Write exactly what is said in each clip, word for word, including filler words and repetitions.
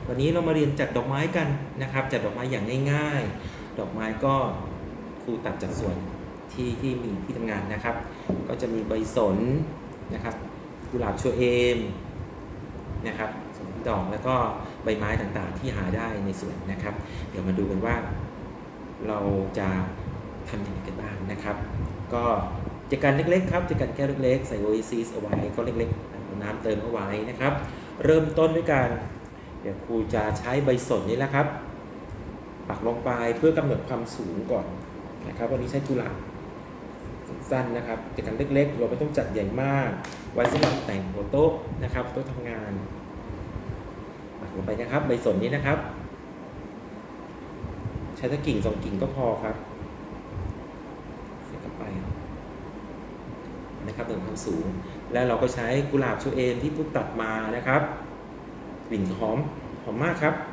วันนี้เรามาเรียนจัดดอกไม้กันนะครับจัดดอกไม้อย่างง่ายๆดอกไม้ก็ครูตัดจากส่วนที่ที่มีที่ทำงานนะครับ ก็จะมีใบสนนะครับกุหลาบชัวเอมนะครับดอกแล้วก็ใบไม้ต่างๆที่หาได้ในสวนนะครับ เดี๋ยวมาดูกันว่าเราจะทำยังไงกันบ้างนะครับ ก็จัดการเล็กๆครับจัดการแก้วเล็กๆใส่โอเอซิสเอาไว้ก็เล็กๆน้ำเติมเอาไว้นะครับเริ่มต้นด้วยการเดี๋ยวครูจะใช้ใบสนนี้แหละครับปักลงไปเพื่อกำหนดความสูงก่อนนะครับวันนี้ใช้กุหลาบสั้นนะครับจัดการเล็กๆเราไม่ต้องจัดใหญ่มากไว้สำหรับแต่งหัวโต๊ะนะครับโต๊ะทำงานปักลงไปนะครับใบสนนี้นะครับใช้ตะกิ่งสองกิ่งก็พอครับเสียบเข้าไปนะครับถึงความสูงแล้วเราก็ใช้กุหลาบชูเอมที่ปุ๊บตัดมานะครับกลิ่นหอมหอมมากครับ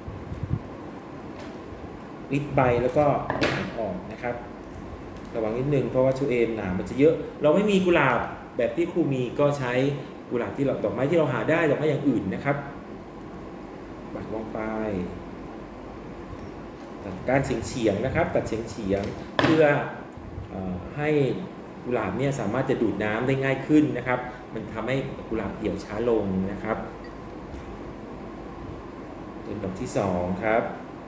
ริดใบแล้วก็อ่อนนะครับระวังนิดนึงเพราะว่าชูเอมหนามันจะเยอะเราไม่มีกุหลาบแบบที่ครูมีก็ใช้กุหลาบที่เราดอกไม้ที่เราหาได้ดอกไม้อย่างอื่นนะครับปักลงไปตัดก้านเฉียงๆนะครับตัดเฉียงๆเพื่อให้กุหลาบเนี่ยสามารถจะดูดน้ำได้ง่ายขึ้นนะครับมันทำให้กุหลาบเหี่ยวช้าลงนะครับเป็นดอกที่สองครับ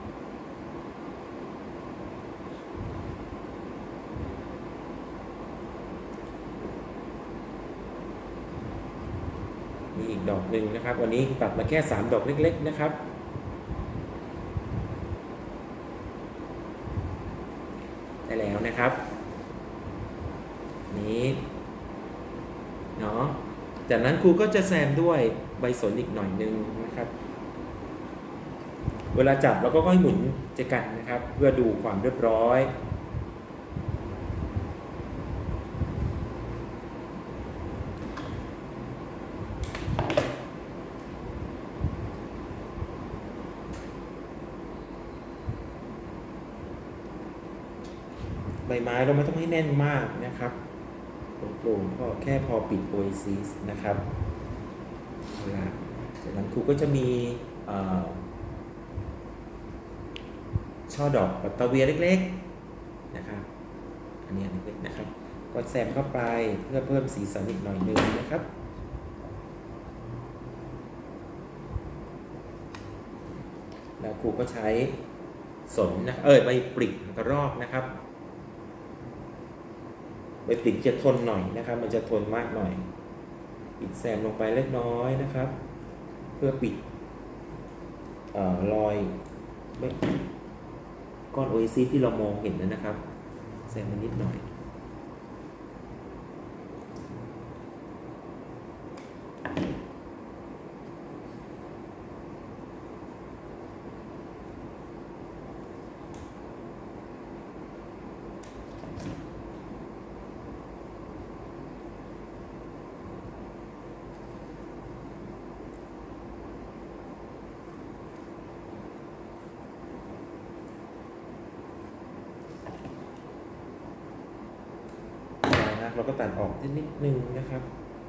มีอีกดอกหนึ่งนะครับวันนี้ตัดมาแค่สามดอกเล็กๆนะครับได้แล้วนะครับนี้เนาะจากนั้นครูก็จะแซมด้วยใบสนอีกหน่อยนึงนะครับเวลาจับเราก็ค่อยหมุนจะกันนะครับเพื่อดูความเรียบร้อยใบไม้เราไม่ต้องให้แน่นมากนะครับโปร่งๆพอแค่พอปิดโอเอซิสนะครับจากนั้นครูก็จะมีช่อดอกปัตตาเวียเล็กๆนะครับอันนี้เล็กๆนะครับก็แซมเข้าไปเพื่อเพิ่มสีสันอีกหน่อยนึงนะครับแล้วครูก็ใช้สนนะเออใบปริกกระรอกนะครับใบปริกจะทนหน่อยนะครับมันจะทนมากหน่อยปิดแซมลงไปเล็กน้อยนะครับเพื่อปิดรอยก้อนโอเอซิสที่เรามองเห็นนะครับแซมมันนิดหน่อยเราก็ตัดออกนิดนึงนะครับ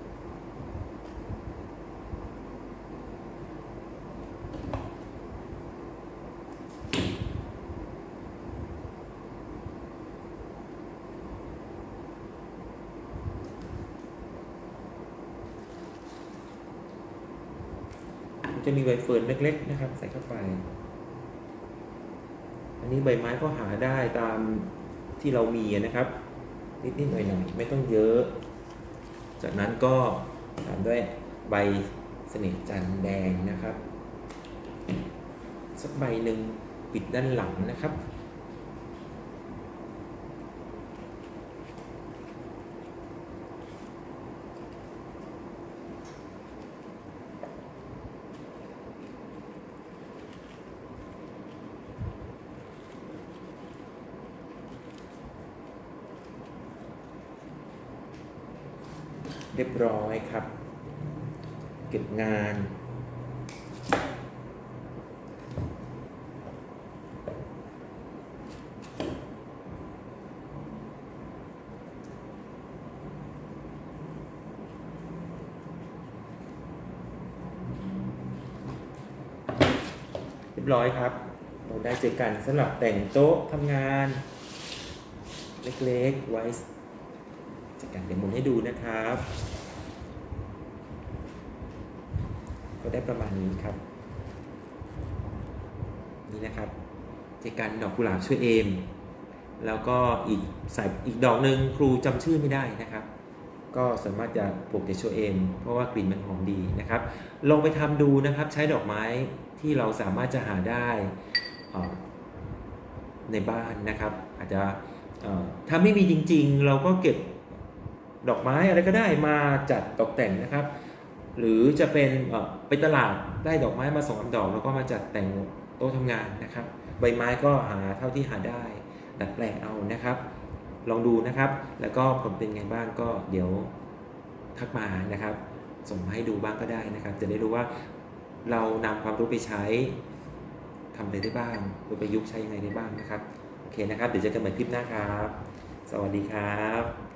จะมีใบเฟิร์นเล็กๆนะครับใส่เข้าไปอันนี้ใบไม้ก็หาได้ตามที่เรามีนะครับนิดๆหน่อยๆไม่ต้องเยอะจากนั้นก็ตามด้วยใบเสน่ห์จันทร์แดงนะครับสักใบหนึ่งปิดด้านหลังนะครับเรียบร้อยครับเก็บงานบร้อยครับเราได้เจอกันสำหรับแต่งโต๊ะทำงานเล็กๆไว้จากการเดี๋ยวหมุนให้ดูนะครับก็ได้ประมาณนี้ครับนี่นะครับเจอกันดอกกุหลาบช่วยเอมแล้วก็อีกใส่อีกดอกหนึ่งครูจำชื่อไม่ได้นะครับก็สามารถจะปลูกในโชเอมเพราะว่ากลิ่นมันหอมดีนะครับลองไปทำดูนะครับใช้ดอกไม้ที่เราสามารถจะหาได้ในบ้านนะครับอาจจะถ้าไม่มีจริงๆเราก็เก็บดอกไม้อะไรก็ได้มาจัดตกแต่งนะครับหรือจะเป็นไปตลาดได้ดอกไม้มาสองสามดอกแล้วก็มาจัดแต่งโต๊ะทำงานนะครับใบไม้ก็หาเท่าที่หาได้ดัดแปลงเอานะครับลองดูนะครับแล้วก็ผลเป็นไงบ้างก็เดี๋ยวทักมานะครับส่งมาให้ดูบ้างก็ได้นะครับจะได้รู้ว่าเรานำความรู้ไปใช้ทำอะไรได้บ้างหรือประยุกต์ใช้ยังไงได้บ้างนะครับโอเคนะครับเดี๋ยวเจอกันใหม่คลิปหน้าครับสวัสดีครับ